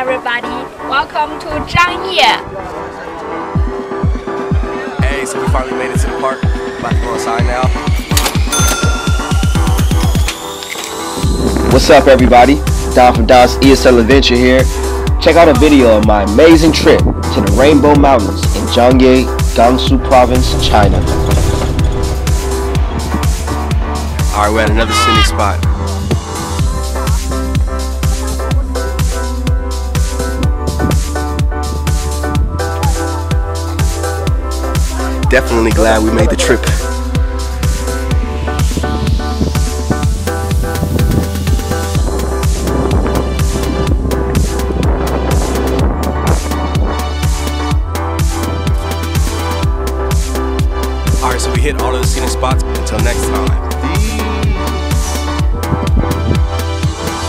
everybody. Welcome to Zhangye. Hey, so we finally made it to the park. About to go inside now. What's up, everybody? Don from Don's ESL Adventure here. Check out a video of my amazing trip to the Rainbow Mountains in Zhangye, Gansu Province, China. Alright, we're at another scenic spot. Definitely glad we made the trip. Alright, so we hit all of the scenic spots. Until next time.